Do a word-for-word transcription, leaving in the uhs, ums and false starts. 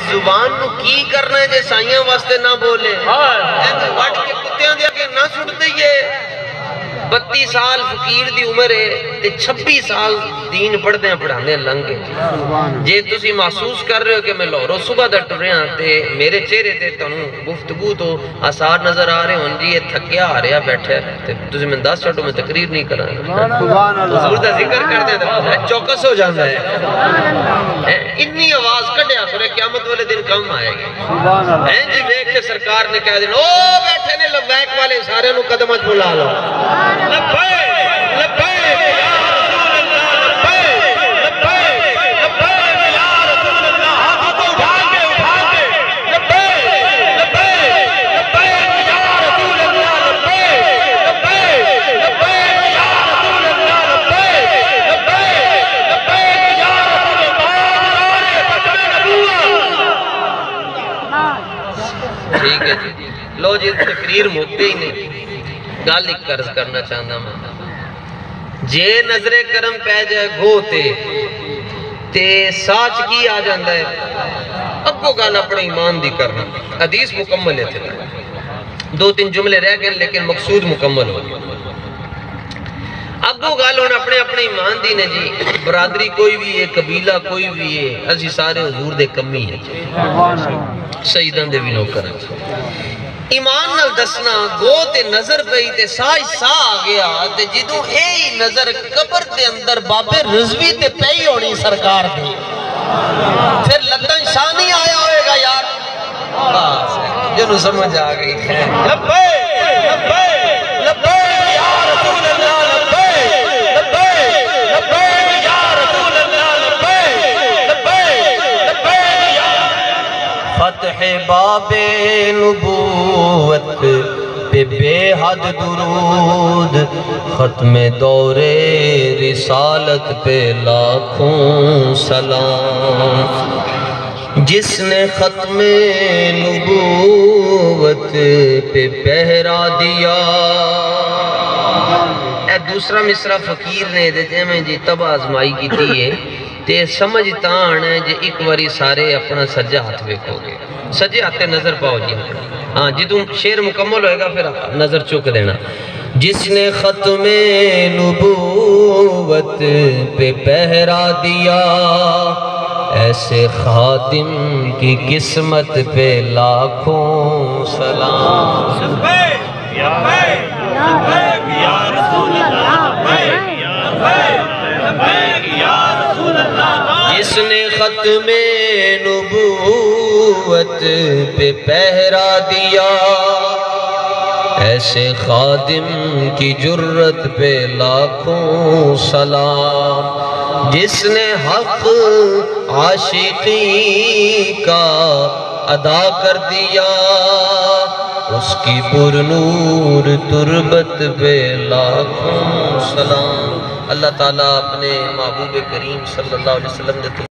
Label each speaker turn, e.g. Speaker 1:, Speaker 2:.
Speaker 1: زبان نو کی کرنا ہے جے سائیاں واسطے نہ بولے ایک وٹ کے کتیاں دیا کہ نہ سٹ دئیے بتی سال فقیر دی عمر ہے تے چھبی سال دین پڑھ دیں پڑھانے لنگے جے تسی محسوس کر رہے ہو کہ میں لورو صبح دا ٹریاں تے میرے چہرے تے تنوں گفتگو تو آثار نظر آ رہے ہوں جی یہ تھکیا آ رہا بیٹھے تے تسی میں دس چھوٹوں میں تقریر نہیں کرا حضور دا ذکر کر دیں تو چوکس ہو جانا ہے اتنی آواز کڑیا کرے قیامت والے دن کم آئے گے ہیں جی بیک کے سرکار نے کہہ دیں او بیٹھے نے لبیک والے سارے نو قدمت بلا لو لبیک لبیک یا رسول اللہ لبیک لبیک لبیک یا رسول اللہ ہاتھوں کو اٹھا کے اٹھا کے لبیک لبیک لبیک یا رسول اللہ لبیک لبیک لبیک یا رسول اللہ لبیک لبیک لبیک یا رسول اللہ ٹھیک ہے جی لو جی تقریر موقع ہی نہیں گال ایک قرض کرنا چاہتا میں جے نظر کرم پہ جائے گھو تے تے ساچ کی آ جاندہ ہے اب وہ گال اپنے ایمان دی کرنا حدیث مکمل ہے تھے دو تین جملے رہ گئے لیکن مقصود مکمل ہو اب وہ گال ہونا اپنے اپنے ایمان دی نے جی برادری کوئی بھی ہے قبیلہ کوئی بھی ہے اسی سارے حضور دے کمی ہے سیدان دے بھی نوکر ہیں ایمان نال دسنا گو تے نظر پئی تے سائی سا آگیا تے جدوں اے نظر قبر تے اندر بابے رضوی تے پئی ہونی سرکار دی پھر لطن شاہ نہیں آیا ہوئے گا یار بس جنہوں سمجھ آگئی ہے لبے لبے لبے یا رسول اللہ لبے لبے لبے یا رسول اللہ لبے لبے لبے یا فتح باب نبوت پہ بے حد درود ختم دور رسالت پہ لاکھوں سلام جس نے ختم نبوت پہ پہرا دیا اے دوسرا مصرع فقیر نے دیتے ہیں جی تب آزمائی کی تھی ہے تے سمجھتا آنے جے ایک واری سارے اپنا سجا ہاتھ بیکھو گے سجے ہاتھ نظر پاؤ جی ہاں جی تم شعر مکمل ہوئے گا پھر نظر چوک دینا جس نے ختم نبوت پہ پہرا دیا ایسے خادم کی قسمت پہ لاکھوں سلام یا رسول اللہ جس نے ختم نبوت پہ پہرا دیا ایسے خادم کی جرت پہ لاکھوں سلام جس نے حق عاشقی کا ادا کر دیا اس کی پر نور تربت پہ لاکھوں سلام اللہ تعالیٰ اپنے محبوب کریم صلی اللہ علیہ وسلم نے